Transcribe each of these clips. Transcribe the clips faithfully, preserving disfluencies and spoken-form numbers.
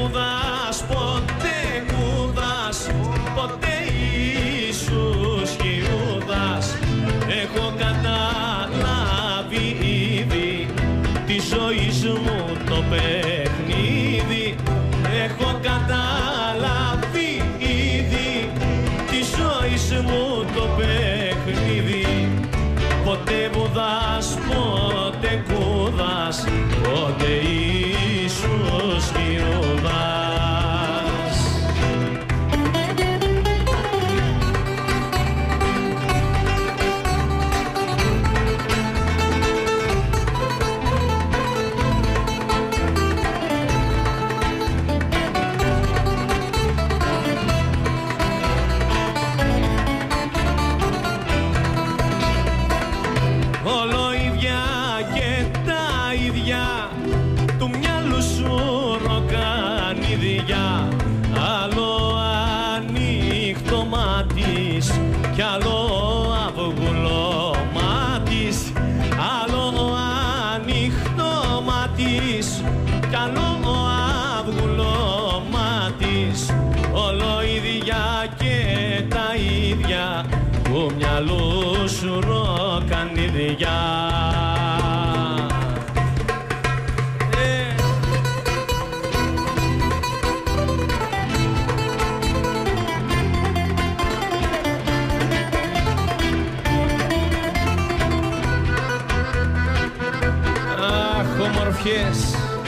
κούδας, ποτέ κούδας, ποτέ Ιησούς και Ιούδας. Έχω καταλάβει ήδη τη ζωή μου το παιχνίδι. Έχω καταλάβει ήδη τη ζωή μου το παιχνίδι. Ποτέ Βουδάς, ποτέ κούδας, ποτέ Ιησούς και Ιούδας. Όλο ίδια και τα ίδια, του μυαλού σου ροκανίδια. Άλλο ανοιχτό μάτις κι άλλο αυγουλό μάτις. Άλλο ανοιχτό μάτις κι άλλο αυγουλό μάτις. Όλο ίδια και τα ίδια, του μυαλού σου ροκανίδια. Αχ, ομορφιές.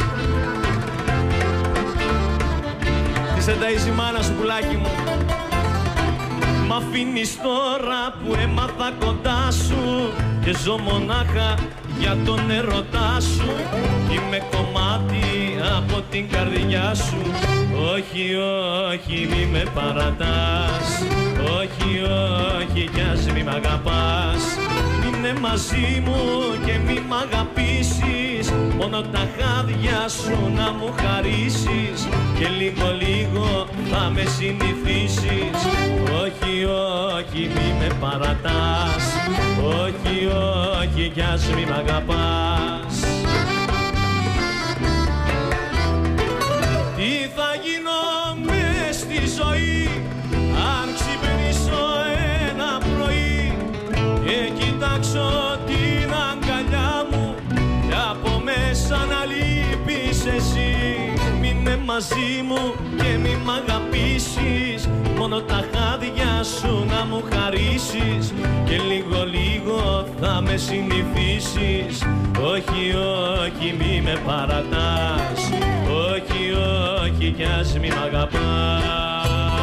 Τι σε ταΐζει η μάνα σου, πουλάκι μου. Μ' αφήνεις τώρα που έμαθα κοντά σου και ζω μονάχα για τον ερωτά σου. Είμαι κομμάτι από την καρδιά σου. Όχι, όχι, μη με παρατάς. Όχι, όχι, κι ας μη μ' αγαπάς. Μείνε μαζί μου και μη μ' αγαπήσεις. Μόνο τα χάδια σου να μου χαρίσεις και λίγο λίγο θα με συνηθίσεις. Όχι, όχι, μη με παρατάς. Όχι, όχι, κι ας μη μ' αγαπάς. Τι θα γίνω μες στη ζωή αν ξυπνήσω ένα πρωί και κοιτάξω την αγκαλιά μου και από μέσα να λείπεις εσύ. Μείνε μαζί μου και μη μ' αγαπήσεις. Μόνο τα χάδια σου να μου χαρίσεις και λίγο λίγο θα με συνηθίσεις. Όχι, όχι, μη με παρατάς. Όχι, όχι, κι ας μη μ' αγαπάς.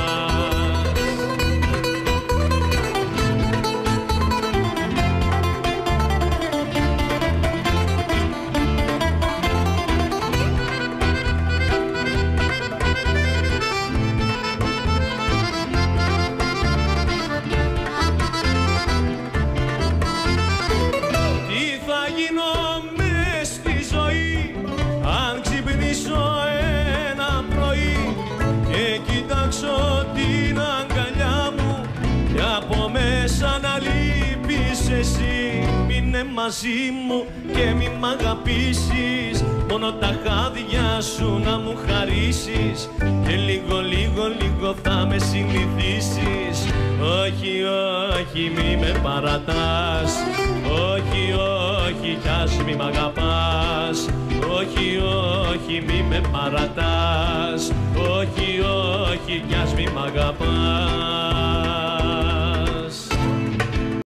Την αγκαλιά μου και από μέσα να λείπεις εσύ. Μείνε μαζί μου και μη μ' αγαπήσεις. Μόνο τα χάδια σου να μου χαρίσεις και λίγο λίγο λίγο θα με συνηθίσεις. Όχι, όχι, μη με παρατάς. Όχι, όχι, κι ας μη μ' αγαπάς. Όχι, όχι, μη με παρατάς. Όχι, όχι, κι ας μη μ' αγαπάς.